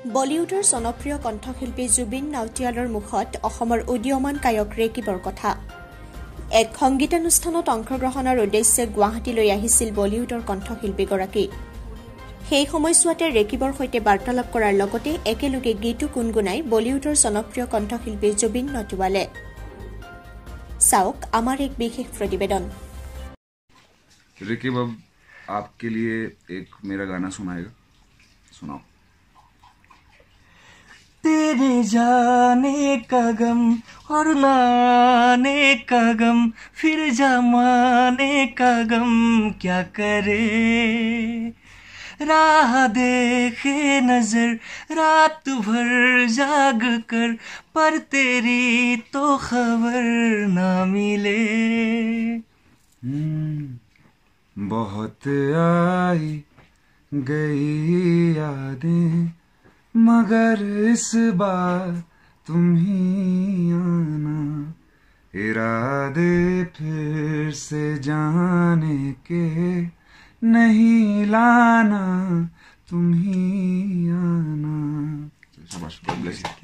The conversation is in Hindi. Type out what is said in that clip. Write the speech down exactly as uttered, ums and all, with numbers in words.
বলিউডৰ জনপ্ৰিয় কণ্ঠশিল্পী জুবিন নাউটিয়ালৰ মুখত অসমৰ উদীয়মান গায়ক ৰেকিবৰ কথা। এক সংগীতানুষ্ঠানত অংশগ্ৰহণৰ উদ্দেশ্যে গুৱাহাটীলৈ আহিছিল বলিউডৰ কণ্ঠশিল্পীগৰাকী। সেই সময়ছোৱাতে ৰেকিবৰ সৈতে বাৰ্তালাপ কৰাৰ লগতে একেলগে গীতো গুণগুণাই বলিউডৰ জনপ্ৰিয় কণ্ঠশিল্পী জুবিন নটিৱালে। চাওক আমাৰ এক বিশেষ প্ৰতিবেদন। रेकिब अब आपके लिए एक मेरा गाना सुनाएगा, सुनाओ। तेरे जाने का गम और नाने का गम, फिर जमाने का गम क्या करे। राह देखे नजर रात भर जाग कर, पर तेरी तो खबर ना मिले। बहुत आई गई यादें, मगर इस बार तुम ही आना। इरादे फिर से जाने के नहीं लाना, तुम ही आना। शाबाश, गॉड ब्लेस यू।